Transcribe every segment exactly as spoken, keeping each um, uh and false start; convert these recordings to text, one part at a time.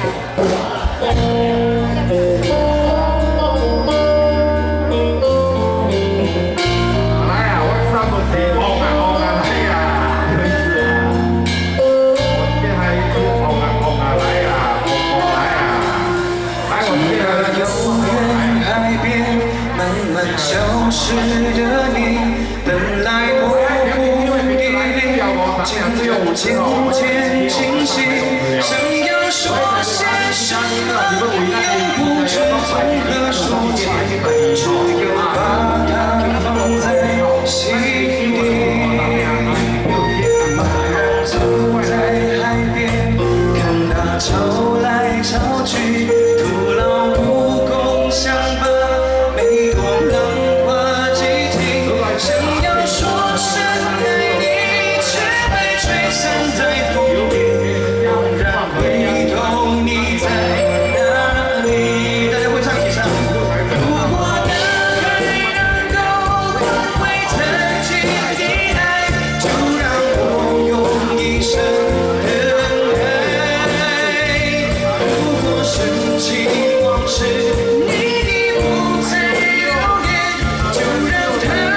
消失的你，本来模糊地理，渐又渐渐清晰。想要说些什么，又不知从何说起，只有把它放在心里。茫然走在海边，看那潮来潮去，徒劳无功，想把每朵浪。 想要说声爱你，却被吹散在风里。蓦然回头，你在哪里？大家会唱一唱。如果大海能够换回曾经的爱，就让我用一生等待。如果深情往事你已不再留恋，就让它。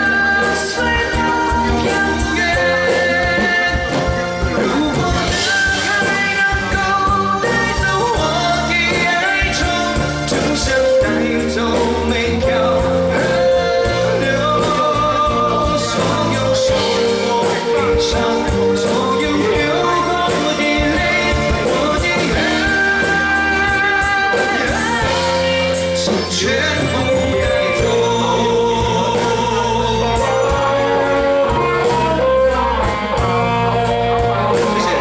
全部带走。谢谢。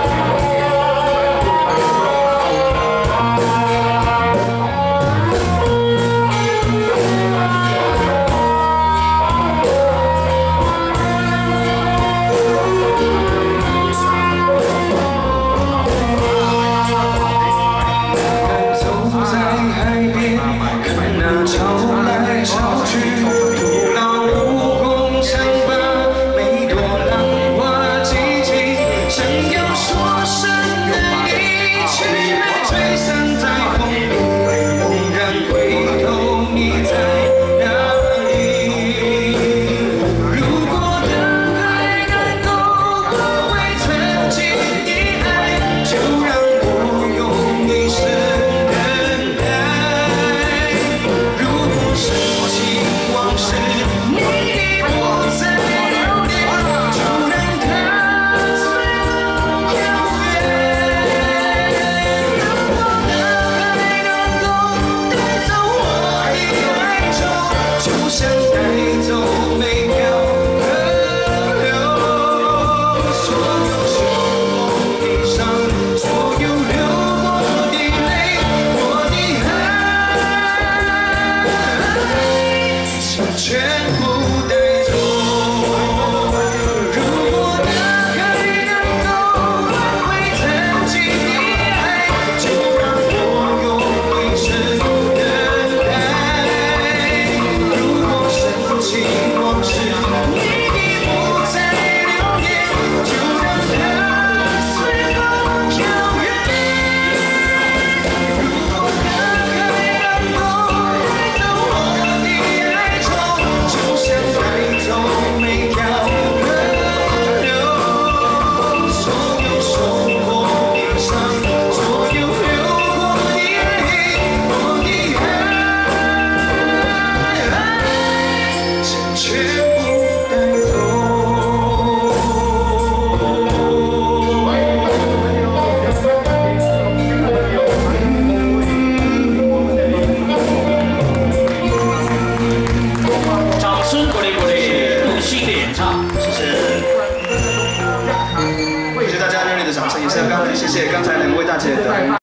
走在海边。 那潮来潮去，徒劳无功，想把每朵浪花记起。想要说声爱你，却被吹散在风里。蓦然回头，你在哪里？如果大海能够换回曾经的爱，就让我用一生。 往事你已不再留恋，就让它随风飘远。如果大海能够带走我的哀愁，就像带走每条河流。所有受过的伤，所有流过的泪，我的爱。 全部带走。如果大海能够换回曾经的爱，就让我用一生等待。如果深情往事你已不再留恋，就让它随风飘远。如果大海能够带走我的爱。 就像带走每条河流，所有受过的伤，所有流过的泪，我的爱，将全部带走。掌声鼓励鼓励陆星的演唱，谢谢。谢谢大家热烈的掌声，也是要刚谢谢刚才两位大姐的。